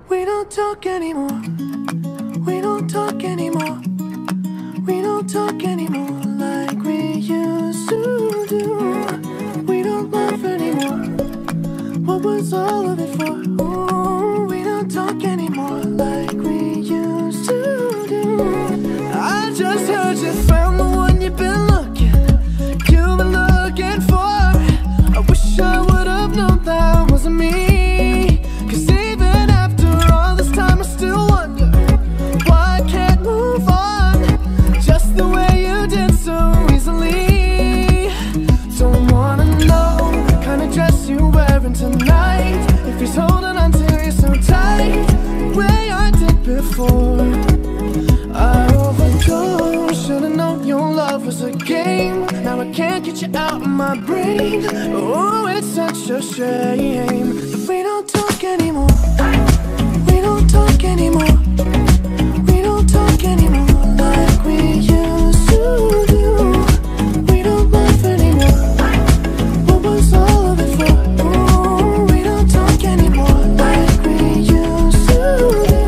We don't talk anymore. We don't talk anymore. We don't talk anymore like we used to do. We don't laugh anymore. What was all of it for? Ooh, we don't talk anymore like we used to do. I just heard you found the one you've been looking for. I wish I would have known that wasn't me. 'Cause even after all this time I still wonder why I can't move on just the way you did so easily. Don't wanna know the kind of dress you're wearing tonight, if he's holding on to you so tight the way I did before. I overdosed, should've known your love was a game. Now I can't get you out of my brain. Oh, it's such a shame that we don't talk anymore. We don't talk anymore. We don't talk anymore like we used to do. We don't laugh anymore. What was all of it for? Ooh, we don't talk anymore like we used to do.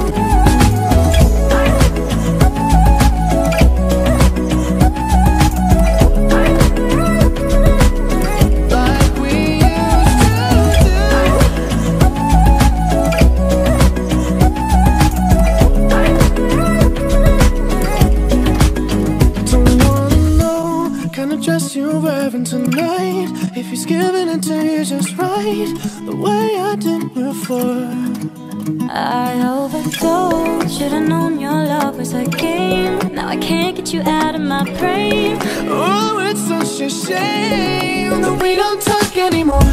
Dress you're wearing tonight, if he's giving it to you just right the way I did before. I overdosed, should've known your love was a game. Now I can't get you out of my brain. Oh, it's such a shame that we don't talk anymore.